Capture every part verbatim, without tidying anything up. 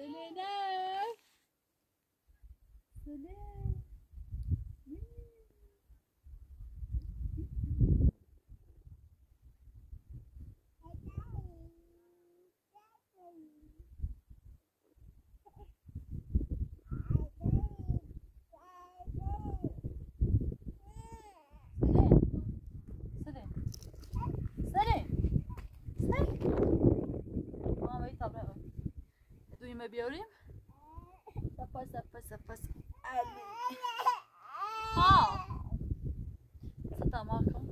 Celine. Celine. دuyma بیاریم سپاس سپاس سپاس علی ها ستا ما کن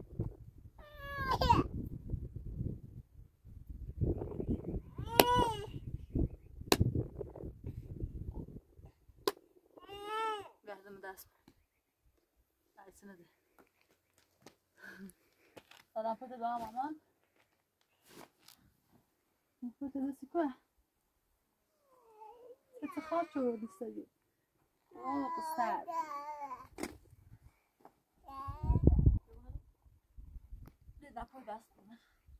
گردم دست عیسینه ده سلام پته با هم امان پته دستی که اتخاذ شو للسيد والله قصاد لذا فوق أصلا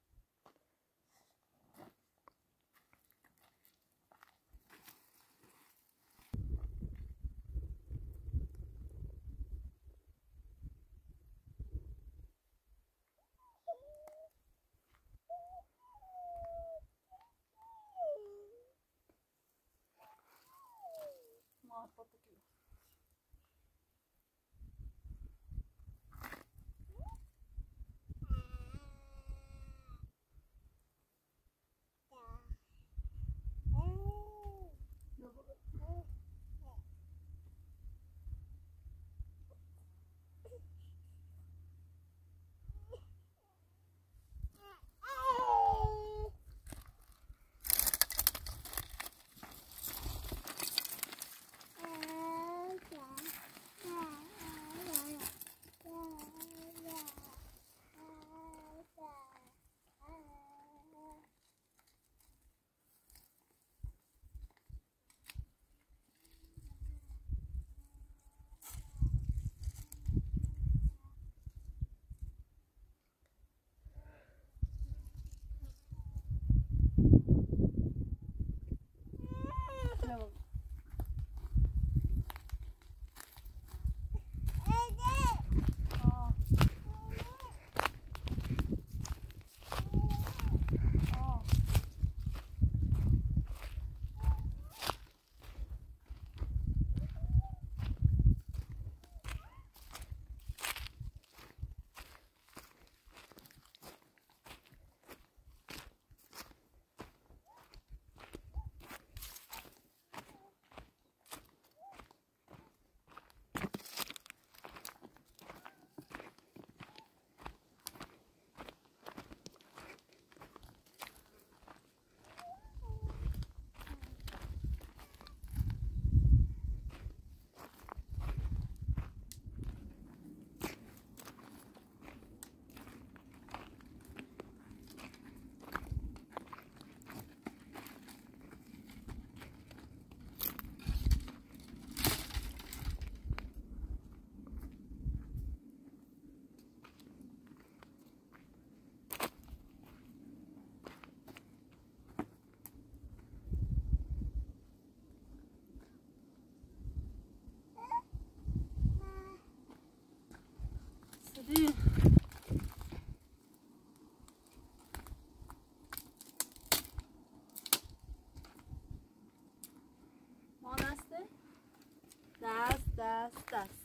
دست دست دست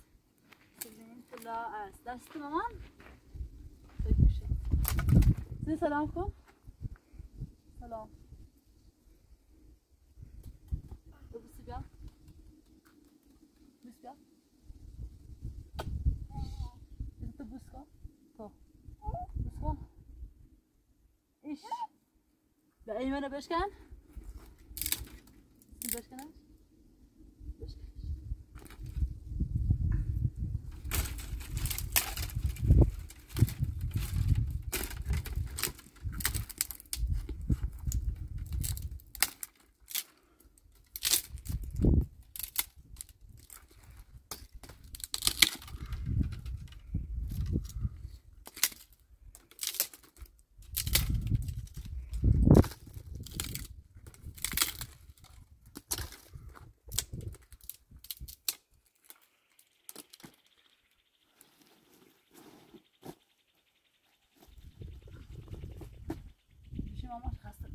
سلیم طلا است دست مامان بکشه زی سلام کن سلام ببوسی بیا بوس بیا بزی تو بوس کن تو بوس کن ایش به ایمانه بشکن بشکنش مامان خسته.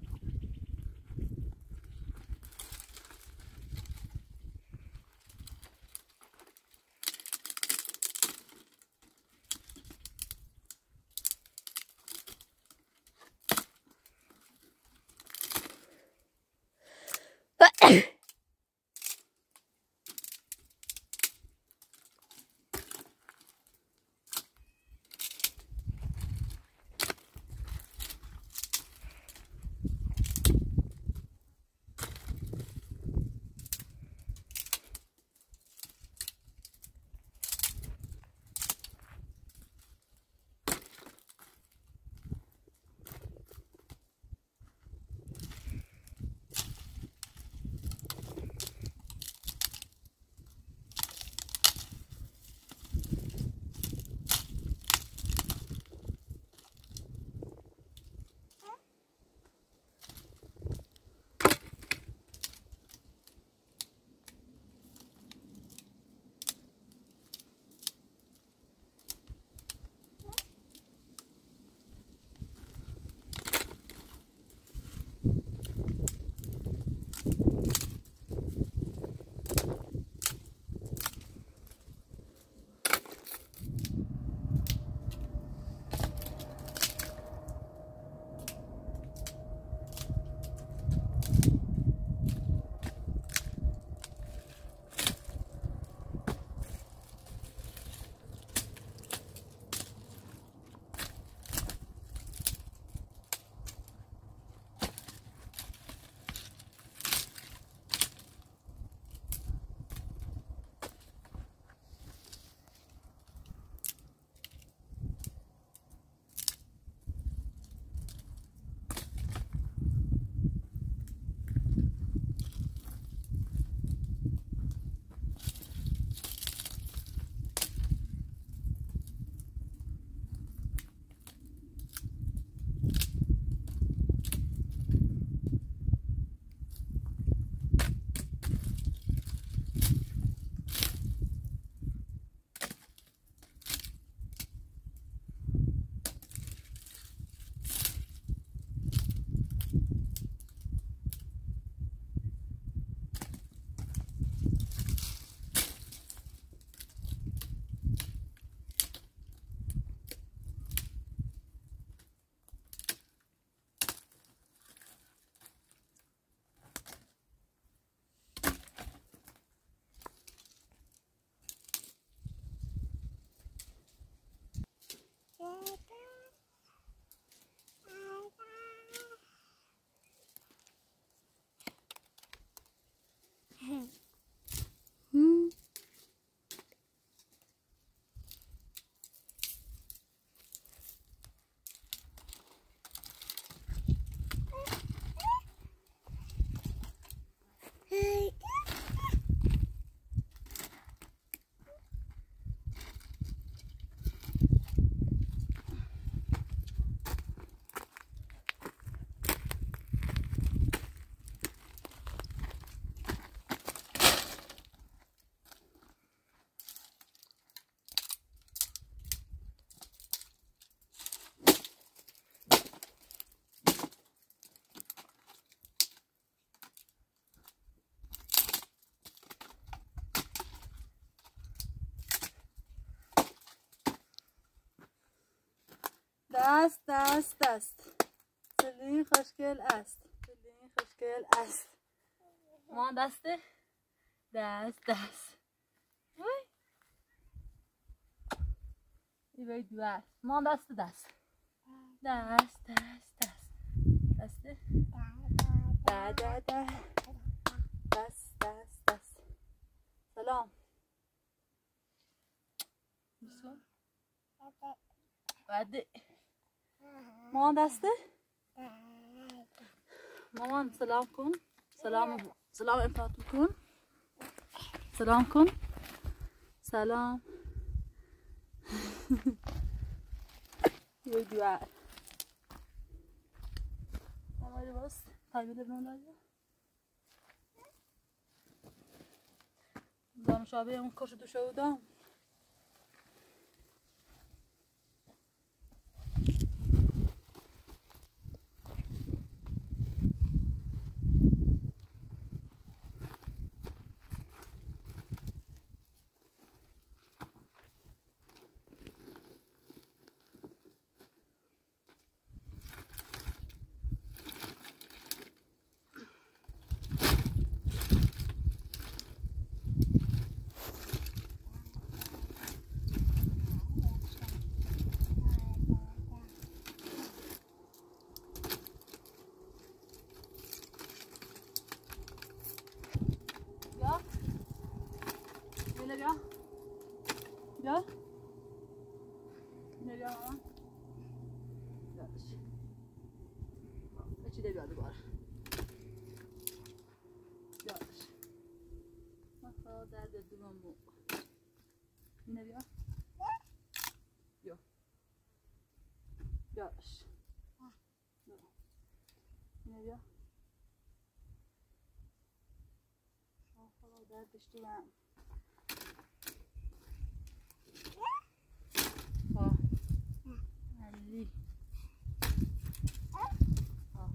دست دست دست سلین خوشگل است. سلین خوشگل است. ما دسته دست دست وی ای وی دو ما دست دست دست دست دست دسته دا دا دا دست دست دست. سلام بسون بعد مامان دسته مامان سلام کن. سلام سلام امپات کن. سلام کن. سلام یه دعا مامان بس تایید نمی‌داری دانشابه اون کارش دو شودم اینو بیا مامان. یادش. چی ده بیاد دوباره. یادش. ما خدا درد دوم مو. اینو بیا. بیا. یادش. اینو بیا. خدا دردش دوم. آه. علی. آه.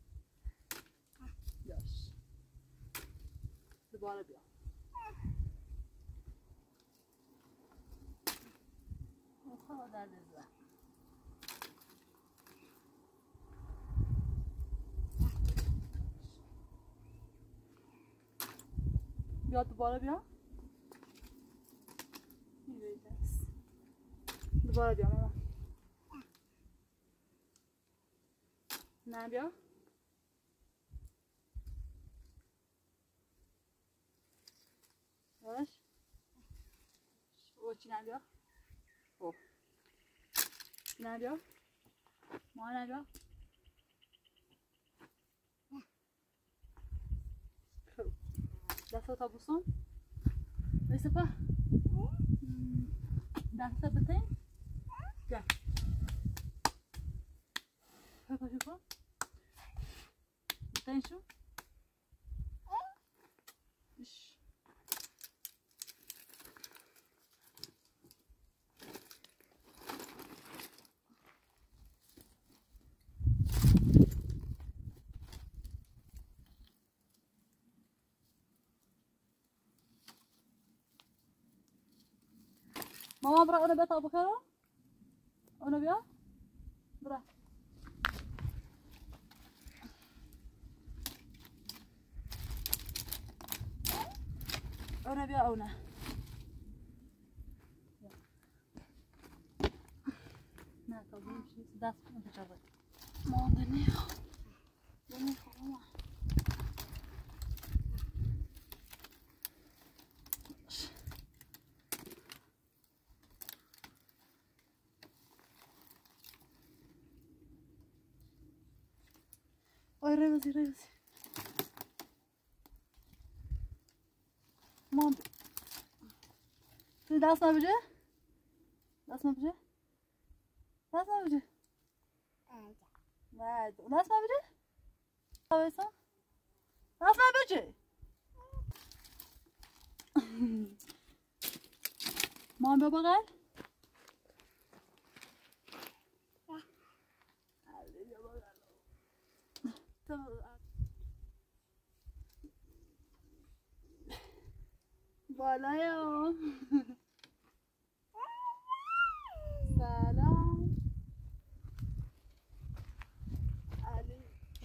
یاش. دوباره بیا. خدا درد دوم. بیا دوباره بیا. دوباره بیا ماما. نه بیا. باش. او چی نه بیا. او. نه بیا. ما نه بیا. دست تا بوسم. ویسه پا. دست بتین. گه. پا شو کن. بتین شو. اش. ماما برا اونو بیا تا بخورم. اونو بیا. برا. اونو بیا اونو. نه تا بیم دست کنم تو جواب. مامان نمیخوام. نمیخوام ماما. Ой, ревози, ревози. Мам. Ты даст на бюджет? Даст на бюджет? Даст на бюджет? Да. Даст на бюджет? Давай сам. Даст на бюджет? Мам, баба гай? بالایو سلام علی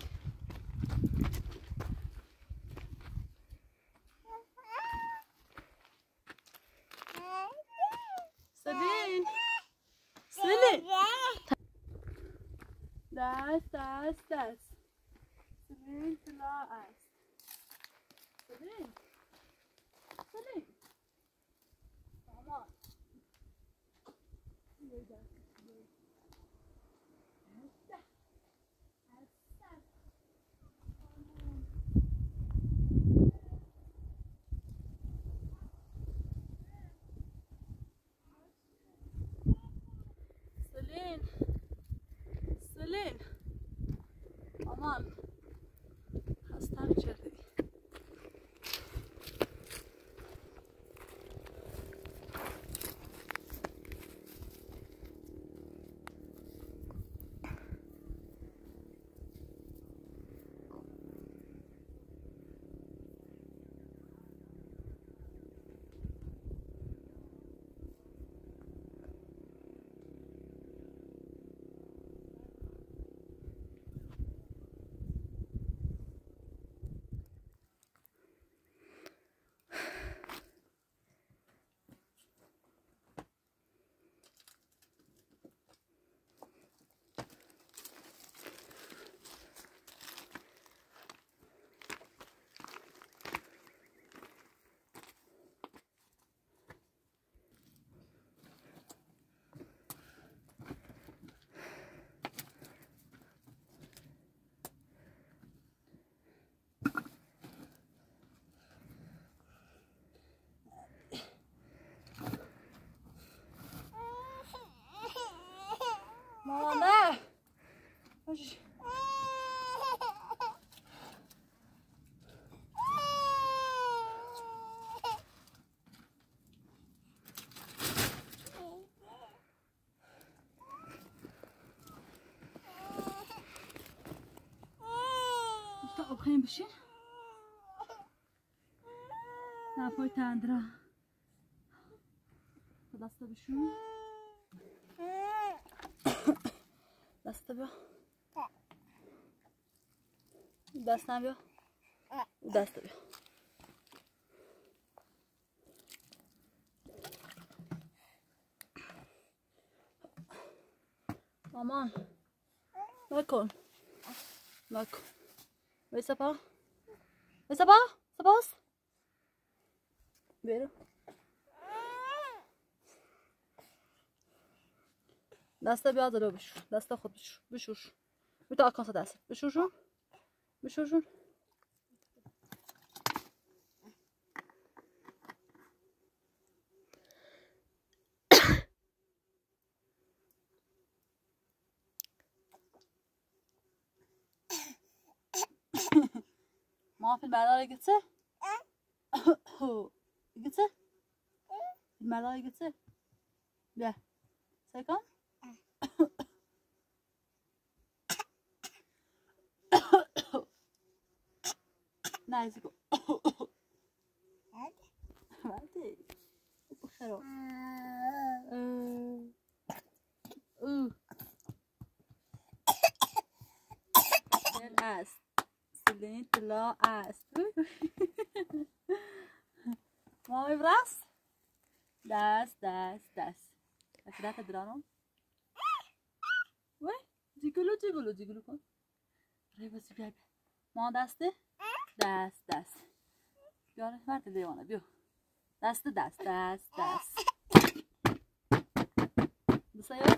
سلین سلین دست دست دست سلین طلا است سلین سلین مامان سلین سلین مامان خستم شدی بشین بشین نپای تندرا دست بشون دست بیا دست نبیا دست بیا مامان نکن نکن ویسا پا ویسا پا سپاس برو دست بیا دارو بشور دست خود بشور بشور بیا آکانس دست بشورشون بشورشون ما film Merla'ya gitse? Gitse? Film Merla'ya gitse? Gel. Serkan? Nice go. Hadi. Bakar o. Gel az. Celine طلا است. ما میبرس؟ دست دست دست. افراد درانم. وای جیگلو جیگلو جیگلو کن. برای بسی بیای. ما دسته؟ دست دست. بیاره مرد دیوانه بیو. دست دست دست دست. بسیار.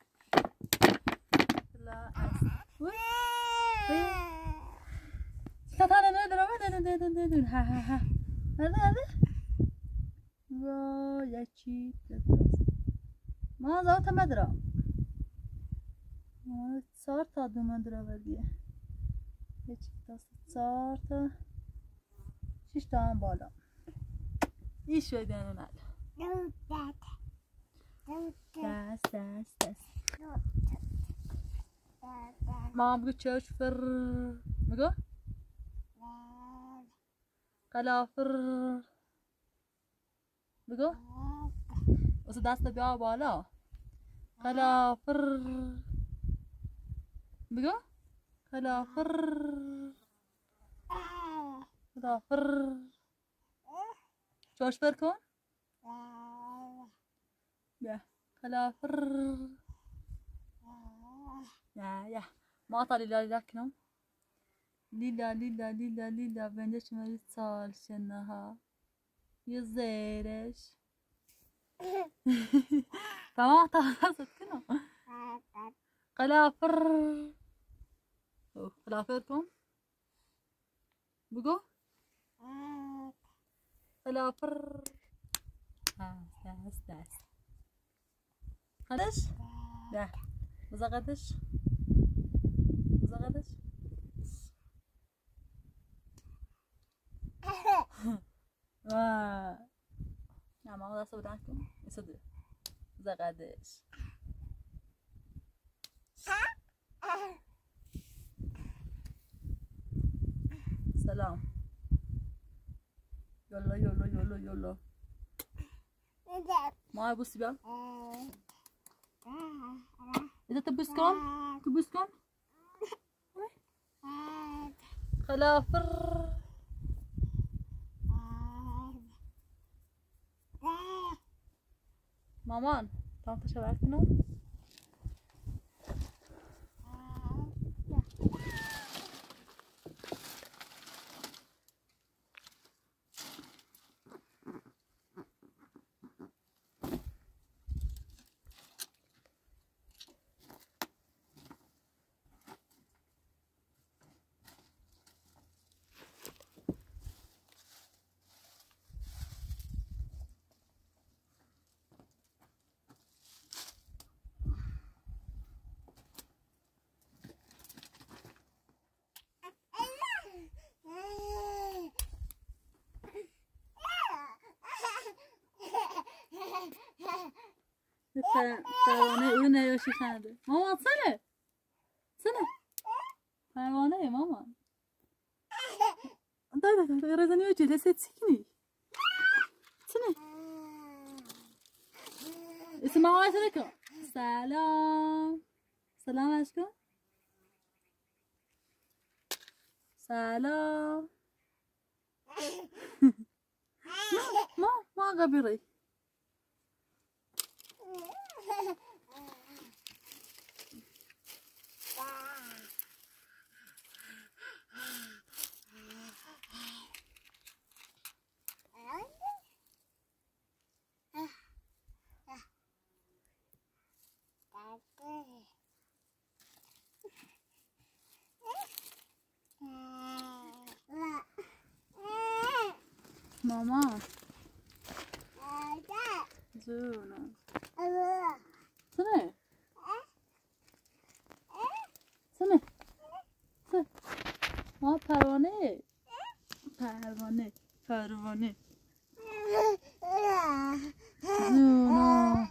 طلا است. وای وای. تاتانا نه درامه نه نه نه نه نه ها ها ها نه نه نه وای یکی دست ما زاوت مدرام ما چهار تا دو مدرا ودیه یکی دست چهار تا شش تا هم بالا ایش بدن اون دست دست دست ما بگو چش فر بگو قلافر بگو واسه دست بیا بالا قلافر بگو قلافر قلافر جوش بر کن بیا قلافر یا یا ما طالي لا لكنم ليلا ليلا ليلا ليلا بندش مريض صال شنها يزيرش فما تعرفت كنا قلافر قلافركم بقو قلافر داس داس قدش ده بزقدش بزقدش واه نه ما دست بودن کن ایساده زقدش سلام يلا يلا يلا يلا ما بصي بقى اذا تبوس كم تبوس كم خلافر مامان تعال تشبعت نوم پروانه اون نیاشی خنده مامان سنه سنه پروانه مامان Da da da razani o جلسه تسكني سنه اسمع واسنك سلام سلام اشكو سلام ما ما قبري ماما زونا سنة سنة سنة ما پروانه پروانه پروانه زونا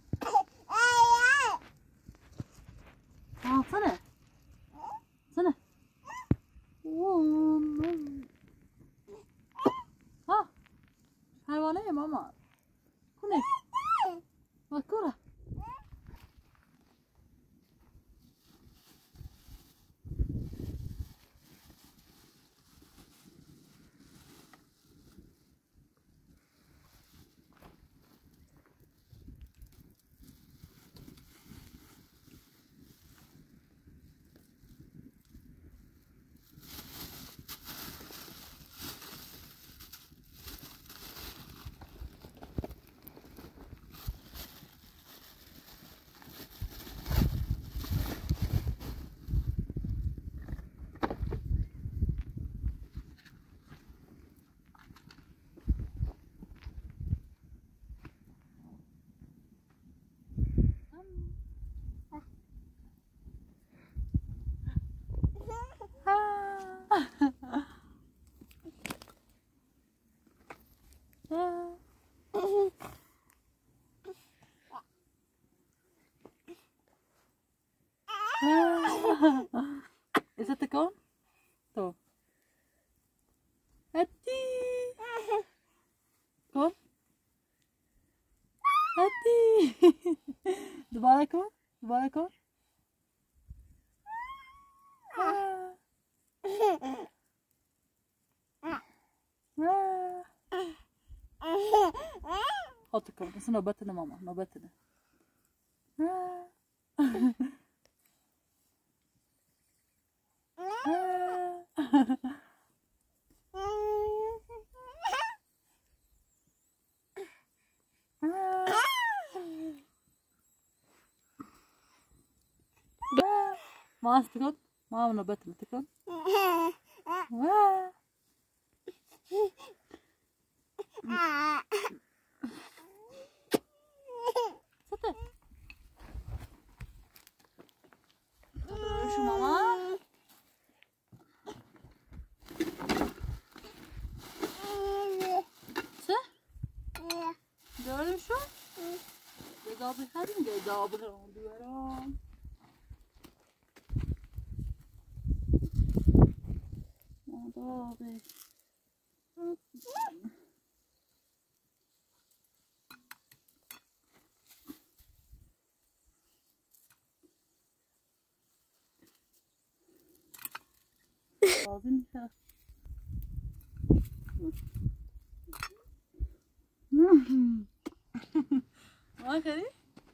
آه سنة سنة ها پروانه ماما کنه مکوره Is it the cone? تو هاتي كون هاتي دوباره کن دوباره کن حط کن بس نوبتنا ماما نوبتنا ما تكون ما نوبتنا تكون شو ماما داریم شو؟ گذابی خریم گذابی خریم بیارم مادابی لازم خرم ما خریم؟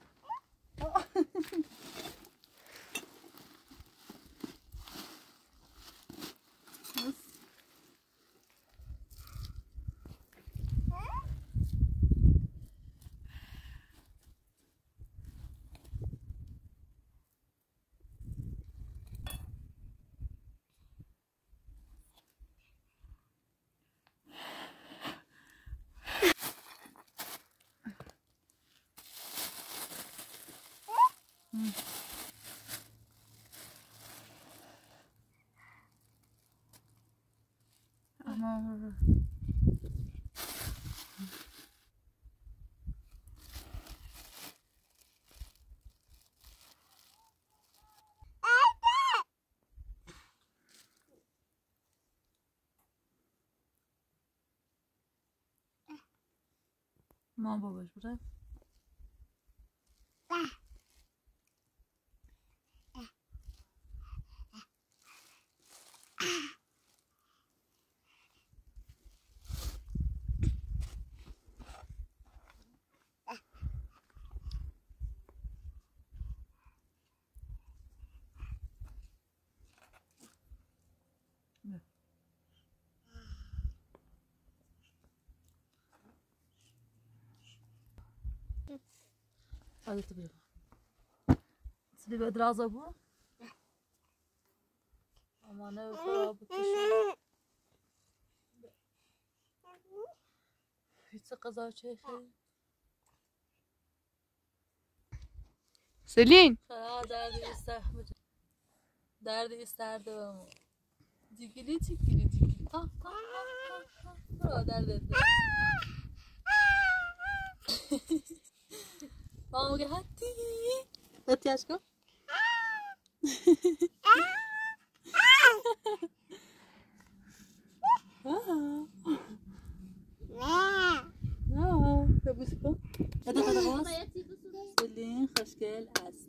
Ama ما باباش بره هذا تبغى تبي بدرازة بو أمانة فرا بتشوف هيك قضاء شيء خير سلين خلاص دردی استخ دردی استرد و دیگلی دیگلی دیگلی آه آه آه آه درد ماما میگه هاتی هاتی اشکو نه ببوس کن هذا هذا غاز سلين خوشگل است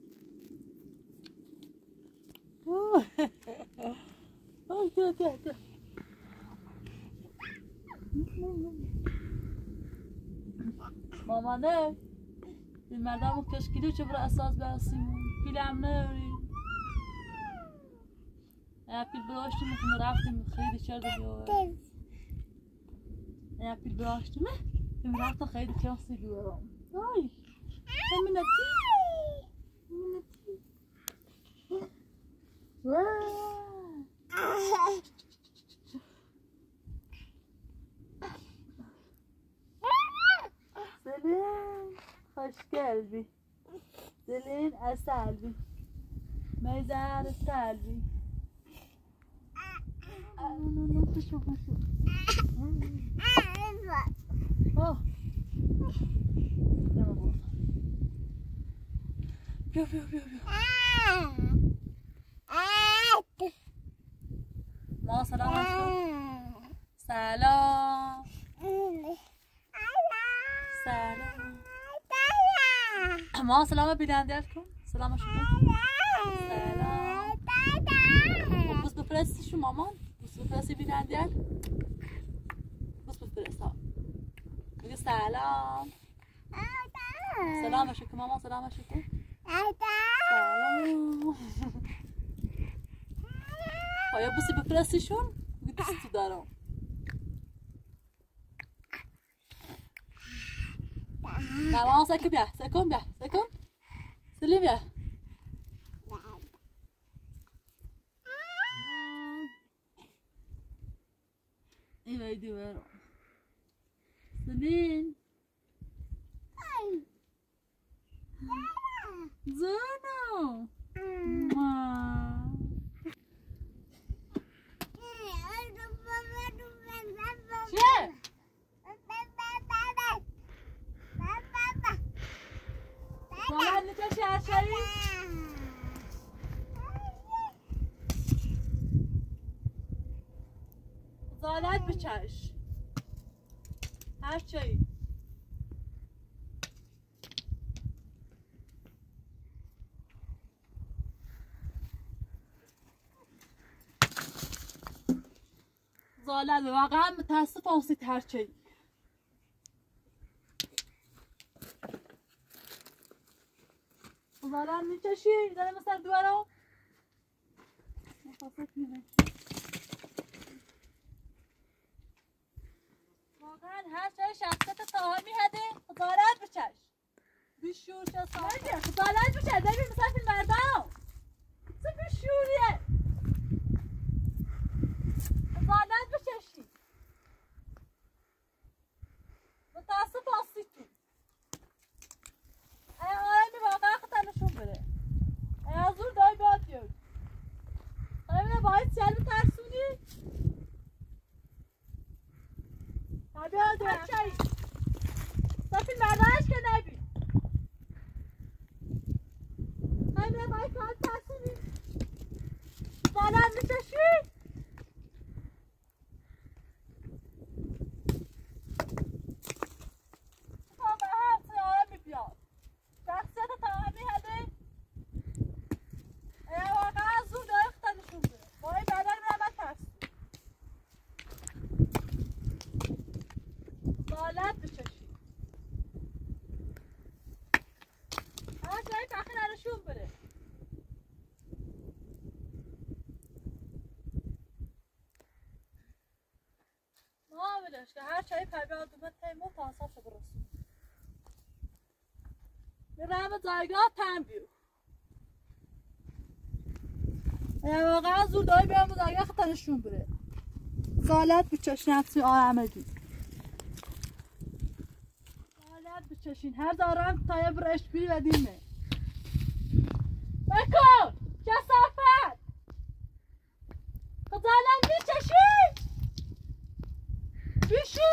اوه اوه تو تو تو ماما نه المردم کشکیلو چه برای اساس برسیم پیلم نری یا پیل براشتیم میخونه رفتیم خیلی چرده بیاره یا پیل براشتیم بیم رفتم خیلی کلاسی بیارم آی همینتی همینتی سلين خوش قلبي سلين أسالبي ميزان السالبي شوف شوف اوه يلا بابا بيو بيو بيو بيو ما سلام عليكم سلام سلام ما سلام بیننده‌تون سلام شما سلام بس بفرستی شو مامان بس بفرستی بیننده بس بفرست ها میگه سلام سلام شکر مامان سلام شکر سلام آیا بسی بفرستیشون میگه دوست دارم مامان سکن بیا سکن بیا سکن سلیم بیا این ویدیو برام سلین زنو چه؟ زالت میکشی هر شایی؟ زالت بچش هر شایی زالت واقعا متاسف آسید هر شایی زالت میکشی؟ داره مثلا دوارو مخافت میره واقعا هر چای شخصیت تاهمی هده خزالت بچش بیشور شد سامنه خزالت بچش ببین مثلا فیلم مردم چه بیشوریه خزالت بچشی متاسف آسید تو ای آرمی واقعا خطرنشون بره ای از اون دای باد بیاد ببینه باید چل بترسونی بیا دو چایی صافی مردانش که نبی همینه باید کار ترسونی بالان میچشی بابا که هر چایی پیبه دومه تیمو تا حساب شده رسون میرم زایگاه تن بیو واقعا زور داری بیام زایگاه خطا نشون بره زالت بچش نفسی آرمگی زالت بچشین هر دارم تا یه برش بیری و دیمه بکن کسافت زالت بچشین بیشو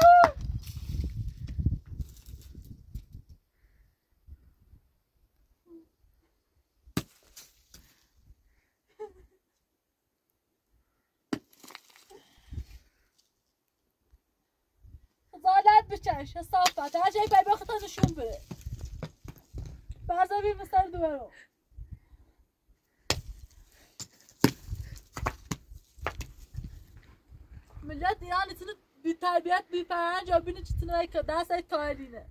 زالت بچش حسافت هر جایی بای بخطا نشون بره برزا بیم سر دوبرو ملت ایران ایتونه بی تربیت بی فرهنگ آبینه چیتونه بایی که دست های تایلینه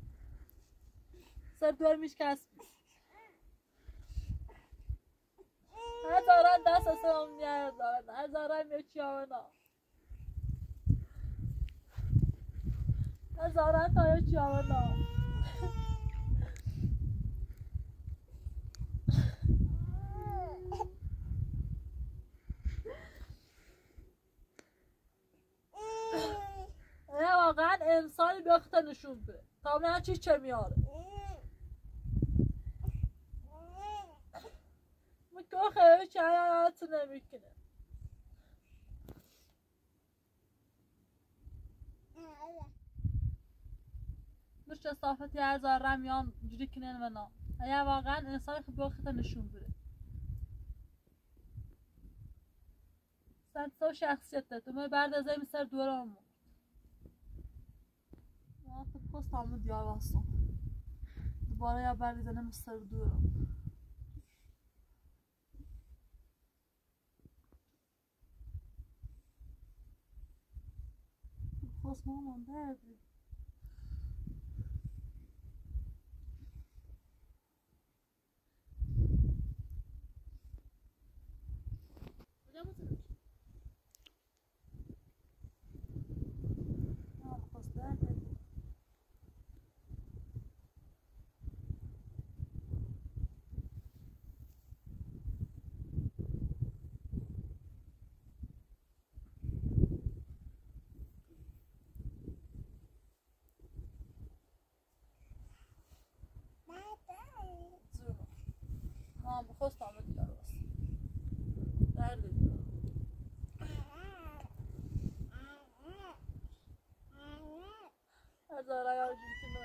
سر دوبر میش کس هزاران دست اصلا هم نیاره دارن هزاران میچی آمنا هزاران تا یچی آمنا واقعا انسانی بیاخته نشون بده تا من چی چه میاره میگه خیلی چه حالت نمیکنه مش صافتی هزار رمیان جوری کنن منا یا واقعا انسانی خیلی بیاخته نشون بده سنت سو شخصیت تو من بعد از این سر دورم ما خود پست هم دیار واسم دوباره یا بعد از این سر دورم پست مامان بردی مام بخواست آمد دیگر باست در دیگر هزار اگر جوری که